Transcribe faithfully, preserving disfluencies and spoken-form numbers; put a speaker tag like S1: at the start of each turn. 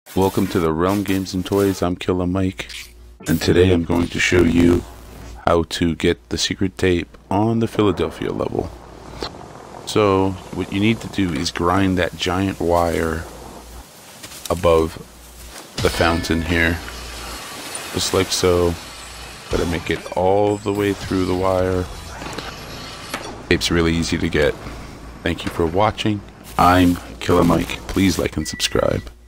S1: Welcome to the Realm Games and Toys. I'm Killa Mike, and today I'm going to show you how to get the secret tape on the Philadelphia level. So what you need to do is grind that giant wire above the fountain here, just like so. Gotta make it all the way through the wire. Tape's really easy to get. Thank you for watching. I'm Killa Mike. Please like and subscribe.